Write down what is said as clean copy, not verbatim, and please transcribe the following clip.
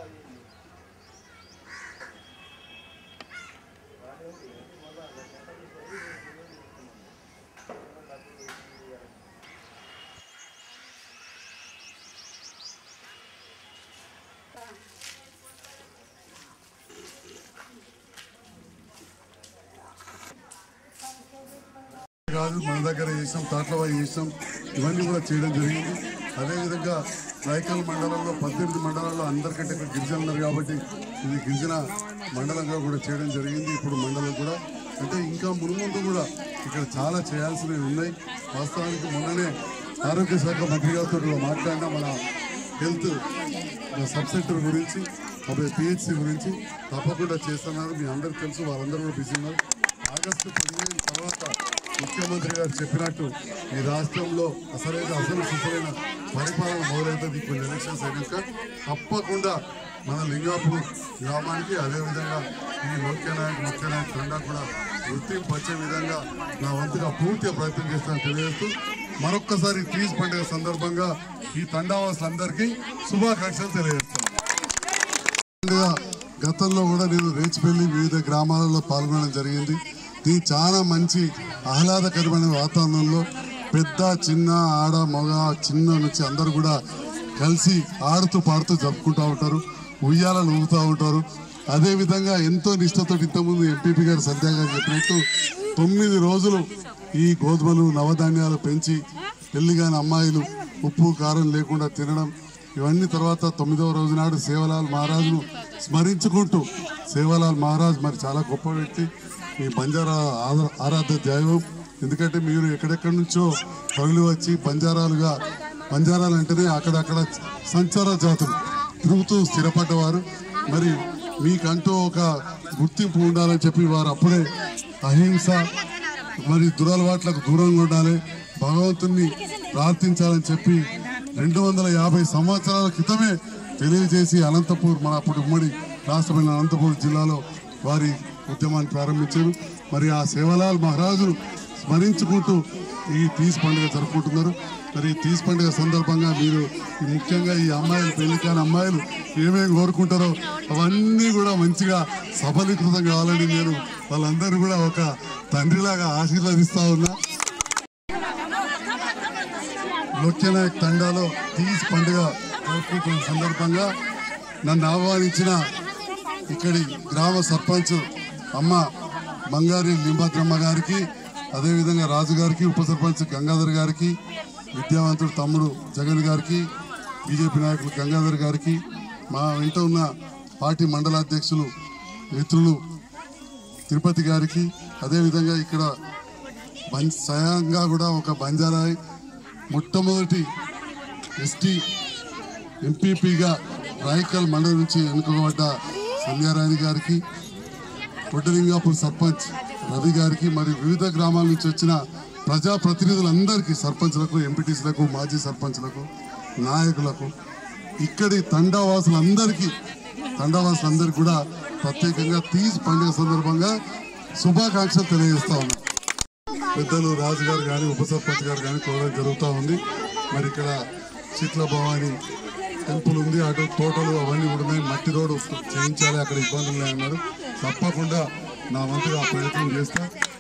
కాదు మన దగ్గర చేసాం, తాట్లవాయి చేసాం, ఇవన్నీ కూడా చేయడం జరిగింది. అదేవిధంగా రాయకల్ మండలంలో 18 మండలాల్లో అందరికంటే ఇక్కడ గిరిజనులు ఉన్నారు కాబట్టి ఇది గిరిజన మండలంగా కూడా చేయడం జరిగింది. ఇప్పుడు మండలం కూడా అంటే ఇంకా మునుముందు కూడా ఇక్కడ చాలా చేయాల్సినవి ఉన్నాయి. వాస్తవానికి మొన్ననే ఆరోగ్య శాఖ మంత్రి గారితో మాట్లాడినా మన హెల్త్ సబ్ సెంటర్ గురించి, పిహెచ్సి గురించి తప్పకుండా చేస్తున్నారు. మీ అందరికీ తెలుసు, వాళ్ళందరూ కూడా బిజీ ఉన్నారు. ఆగస్టు 15 తర్వాత ముఖ్యమంత్రి గారు చెప్పినట్టు ఈ రాష్ట్రంలో అసలు సుసరైన పరిపాలన మొదలవుతుంది. కొన్ని ఎలక్షన్స్ అయినాక తప్పకుండా మన లింగాపూర్ గ్రామానికి అదేవిధంగా ఈ ముఖ్యనాయక్ తండా కూడా గుర్తింపు వచ్చే విధంగా నా వంతుగా పూర్తిగా ప్రయత్నం చేస్తానని తెలియజేస్తూ మరొక్కసారి తీజ్ పండుగ సందర్భంగా ఈ తండావాసులందరికీ శుభాకాంక్షలు తెలియజేస్తాను. గతంలో కూడా నేను రేచిపల్లి వివిధ గ్రామాలలో పాల్గొనడం జరిగింది. ఇది చాలా మంచి ఆహ్లాదకరమైన వాతావరణంలో పెద్ద చిన్న ఆడ మగ చిన్న నుంచి అందరూ కూడా కలిసి ఆడుతూ పాడుతూ జరుపుకుంటూ ఉంటారు, ఉయ్యాలను ఊగుతూ ఉంటారు. అదేవిధంగా ఎంతో నిష్ఠతో ఇంతకుముందు ఎంపీపీ గారు సంధ్యా గారు చెప్పినట్టు 9 రోజులు ఈ గోధుమలు నవధాన్యాలు పెంచి పెళ్లిగాని అమ్మాయిలు ఉప్పు కారం లేకుండా తినడం, ఇవన్నీ తర్వాత 9వ రోజు నాడు సేవలాల్ మహారాజును స్మరించుకుంటూ, సేవలాల్ మహారాజ్ మరి చాలా గొప్ప వ్యక్తి, ఈ బంజారా ఆరాధ్య దైవం. ఎందుకంటే మీరు ఎక్కడెక్కడి నుంచో తరలి వచ్చి బంజారాలు అంటేనే అక్కడక్కడ సంచార జాతులు తిరుగుతూ స్థిరపడ్డవారు. మరి మీకంటూ ఒక గుర్తింపు ఉండాలని చెప్పి వారు అప్పుడే అహింస మరి దురలవాట్లకు దూరంగా ఉండాలి, భగవంతుణ్ణి ప్రార్థించాలని చెప్పి 250 సంవత్సరాల క్రితమే తెలియజేసి అనంతపూర్, మన అప్పుడు ఉమ్మడి రాష్ట్రమైన అనంతపూర్ జిల్లాలో వారి ఉద్యమాన్ని ప్రారంభించారు. మరి ఆ సేవలాల్ మహారాజును స్మరించుకుంటూ ఈ తీజ్ పండుగ జరుపుకుంటున్నారు. మరి తీజ్ పండుగ సందర్భంగా మీరు ముఖ్యంగా ఈ అమ్మాయిలు, పెళ్లికాని అమ్మాయిలు ఏమేమి కోరుకుంటారో అవన్నీ కూడా మంచిగా సఫలీకృతం కావాలని నేను వాళ్ళందరూ కూడా ఒక తండ్రిలాగా ఆశీర్వదిస్తా ఉన్నా. ముఖ్యనాయక్ తండాలో తీజ్ పండుగ జరుపుకుంటున్న సందర్భంగా నన్ను ఆహ్వానించిన ఇక్కడి గ్రామ సర్పంచ్ అమ్మ బంగారి లింబాద్రమ్మ గారికి, అదేవిధంగా రాజు గారికి, ఉప సర్పంచ్ గంగాధర్ గారికి, విద్యావంతుడు తమ్ముడు జగన్ గారికి, బీజేపీ నాయకులు గంగాధర్ గారికి, మా వెంట ఉన్న పార్టీ మండలాధ్యక్షులు మిత్రులు తిరుపతి గారికి, అదేవిధంగా ఇక్కడ స్వయంగా కూడా ఒక బంజారాయి మొట్టమొదటి ఎస్టీ ఎంపీపీగా రాయకల్ మండలం నుంచి ఎన్నుకోబడ్డ సంధ్యారాణి గారికి, పొట్టలింగాపూర్ సర్పంచ్ రవి గారికి, మరియు వివిధ గ్రామాల నుంచి వచ్చిన ప్రజాప్రతినిధులందరికీ, సర్పంచ్లకు, ఎంపీటీసీలకు, మాజీ సర్పంచ్లకు, నాయకులకు, ఇక్కడి తండావాసులందరికీ కూడా ప్రత్యేకంగా తీజ్ పండుగ సందర్భంగా శుభాకాంక్షలు తెలియజేస్తా ఉన్నాం. పెద్దలు రాజు గారు కానీ, ఉప సర్పంచ్ గారు కానీ కోరడం జరుగుతూ ఉంది. మరి ఇక్కడ శీతల భవాని టెంపుల్ ఉంది, అటు తోటలు అవన్నీ కూడా ఉన్నాయి, మట్టి రోడ్డు చేయించాలి, అక్కడ ఇబ్బందులు ఉన్నాయన్నారు. తప్పకుండా నా వంతుగా ప్రయత్నం చేస్తా.